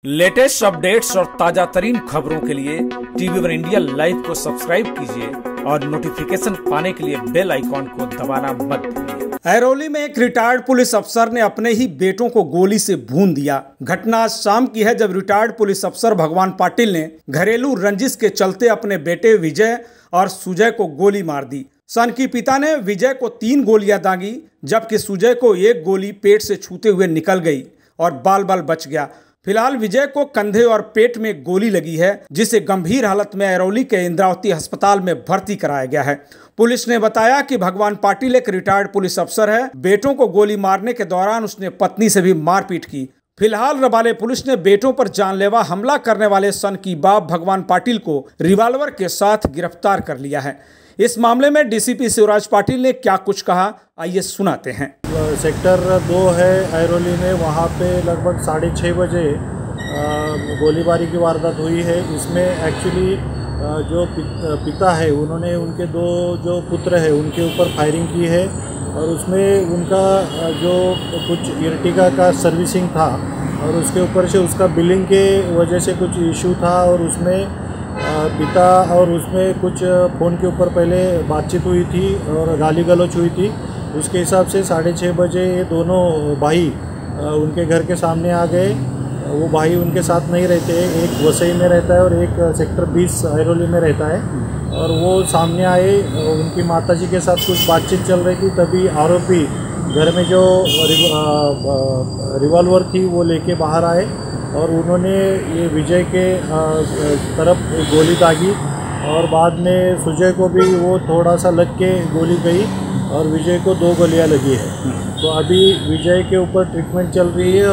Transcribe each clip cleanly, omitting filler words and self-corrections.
Latest updates और ताजा तरीन खबरों के लिए टीवी वन इंडिया लाइव को सब्सक्राइब कीजिए और नोटिफिकेशन पाने के लिए बेल आइकॉन को दबाना मत भूलिए। ऐरोली में एक रिटायर्ड पुलिस अफसर ने अपने ही बेटों को गोली से भून दिया। घटना आज शाम की है, जब रिटायर्ड पुलिस अफसर भगवान पाटिल ने घरेलू रंजिश के चलते अपने बेटे विजय और सुजय को गोली मार दी। सन की पिता ने विजय को 3 गोलियां दागी, जबकि सुजय को 1 गोली पेट से छूते हुए निकल गई और बाल बाल बच गया। फिलहाल विजय को कंधे और पेट में गोली लगी है, जिसे गंभीर हालत में ऐरोली के इंद्रावती अस्पताल में भर्ती कराया गया है। पुलिस ने बताया कि भगवान पाटिल एक रिटायर्ड पुलिस अफसर है। बेटों को गोली मारने के दौरान उसने पत्नी से भी मारपीट की। फिलहाल रबाले पुलिस ने बेटों पर जानलेवा हमला करने वाले सन की बाप भगवान पाटिल को रिवाल्वर के साथ गिरफ्तार कर लिया है। इस मामले में डीसीपी शिवराज पाटिल ने क्या कुछ कहा, आइए सुनाते हैं। सेक्टर 2 है ऐरोली में, वहाँ पे लगभग 6:30 बजे गोलीबारी की वारदात हुई है। इसमें एक्चुअली जो पिता है, उन्होंने उनके 2 जो पुत्र है उनके ऊपर फायरिंग की है और उसमें उनका जो कुछ इर्टिगा का सर्विसिंग था और उसके ऊपर से उसका बिलिंग के वजह से कुछ इशू था और उसमें पिता और उसमें कुछ फ़ोन के ऊपर पहले बातचीत हुई थी और गाली गलौच हुई थी। उसके हिसाब से 6:30 बजे ये दोनों भाई उनके घर के सामने आ गए। वो भाई उनके साथ नहीं रहते, एक वसई में रहता है और एक सेक्टर 20 ऐरोली में रहता है। और वो सामने आए, उनकी माताजी के साथ कुछ बातचीत चल रही थी, तभी आरोपी घर में जो रिवॉल्वर थी वो लेके बाहर आए और उन्होंने ये विजय के तरफ गोली दागी और बाद में सुजय को भी वो थोड़ा सा लग के गोली गई और विजय को 2 गोलियां लगी है। तो अभी विजय के ऊपर ट्रीटमेंट चल रही है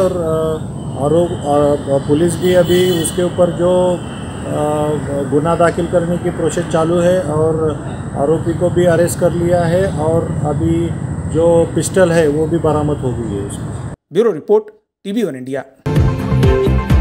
और पुलिस भी अभी उसके ऊपर जो गुना दाखिल करने की प्रोसेस चालू है और आरोपी को भी अरेस्ट कर लिया है और अभी जो पिस्टल है वो भी बरामद हो गई है उसमें। Bureau report, TV one India.